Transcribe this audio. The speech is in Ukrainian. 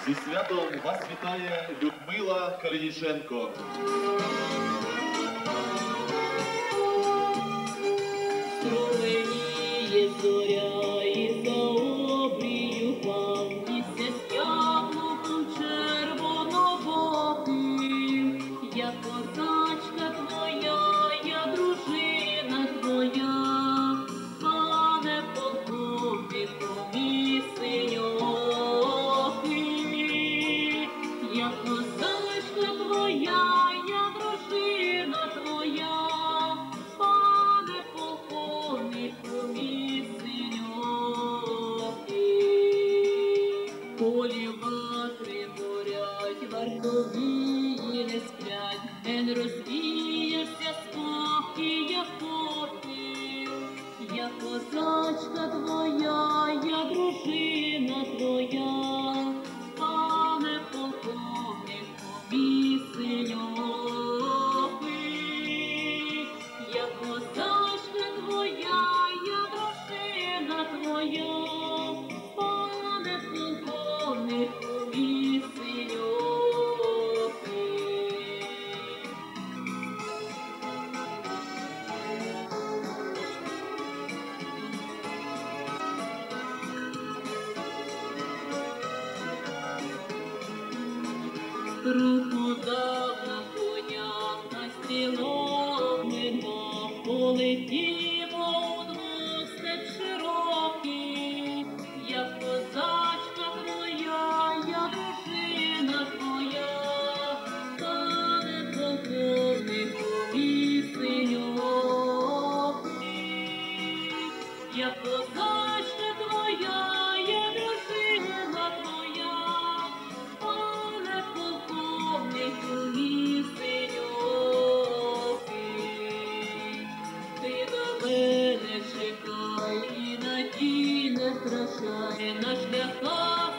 Зі святом вас вітає Людмила Калініченко. Струменіє зоря і за обрію павнісся з яблуком червонобоким. Я козачка твоя, я дружина твоя, пане полковнику мій синьокий. Я козачка твоя, я дружина твоя, пане полковнику мій синьокий. Полі ватри горять, вартовії не сплять, ген розвіявся спокій, я попів. Я козачка твоя, я дружина твоя, пане полковнику мій синьокий. Я козачка твоя, я дружина твоя, пане полковнику мій синьокий. Руку дала коня, на стрілок мина, полетімо удвох степ широкий. Я козачка твоя, я дружина твоя, пане полковнику мій синьокий. Я козачка твоя, я дружина твоя, пане полковнику мій синьокий. Ти до мене чекай і надій не втрачай, на шляхах